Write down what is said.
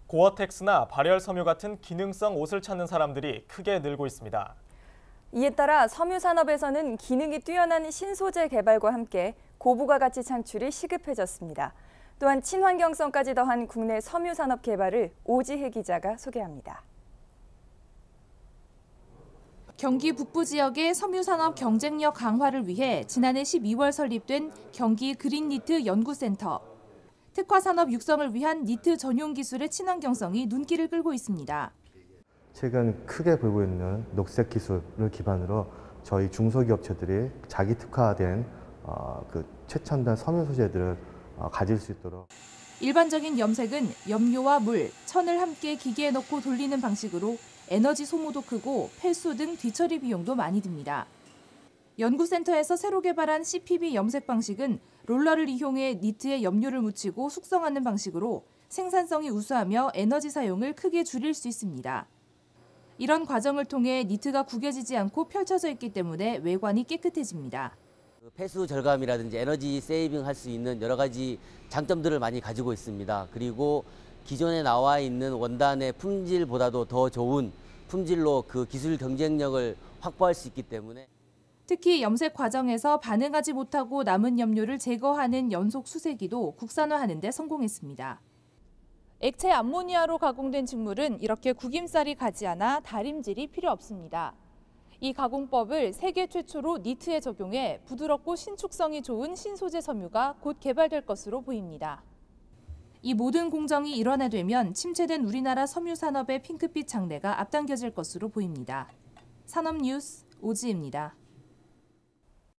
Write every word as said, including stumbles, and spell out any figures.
고어텍스나 발열 섬유 같은 기능성 옷을 찾는 사람들이 크게 늘고 있습니다. 이에 따라 섬유 산업에서는 기능이 뛰어난 신소재 개발과 함께 고부가 가치 창출이 시급해졌습니다. 또한 친환경성까지 더한 국내 섬유 산업 개발을 오지혜 기자가 소개합니다. 경기 북부 지역의 섬유 산업 경쟁력 강화를 위해 지난해 십이월 설립된 경기 그린니트 연구센터. 특화 산업 육성을 위한 니트 전용 기술의 친환경성이 눈길을 끌고 있습니다. 최근 크게 불고 있는 녹색 기술을 기반으로 저희 중소기업체들이 자기 특화된 어, 그 최첨단 섬유 소재들을 어, 가질 수 있도록. 일반적인 염색은 염료와 물, 천을 함께 기계에 넣고 돌리는 방식으로 에너지 소모도 크고 폐수 등 뒤처리 비용도 많이 듭니다. 연구센터에서 새로 개발한 씨피비 염색 방식은 롤러를 이용해 니트에 염료를 묻히고 숙성하는 방식으로 생산성이 우수하며 에너지 사용을 크게 줄일 수 있습니다. 이런 과정을 통해 니트가 구겨지지 않고 펼쳐져 있기 때문에 외관이 깨끗해집니다. 폐수 절감이라든지 에너지 세이빙 할 수 있는 여러 가지 장점들을 많이 가지고 있습니다. 그리고 기존에 나와 있는 원단의 품질보다도 더 좋은 품질로 그 기술 경쟁력을 확보할 수 있기 때문에 특히 염색 과정에서 반응하지 못하고 남은 염료를 제거하는 연속 수세기도 국산화하는 데 성공했습니다. 액체 암모니아로 가공된 직물은 이렇게 구김살이 가지 않아 다림질이 필요 없습니다. 이 가공법을 세계 최초로 니트에 적용해 부드럽고 신축성이 좋은 신소재 섬유가 곧 개발될 것으로 보입니다. 이 모든 공정이 일원화되면 침체된 우리나라 섬유 산업의 핑크빛 장래가 앞당겨질 것으로 보입니다. 산업뉴스 오지혜입니다.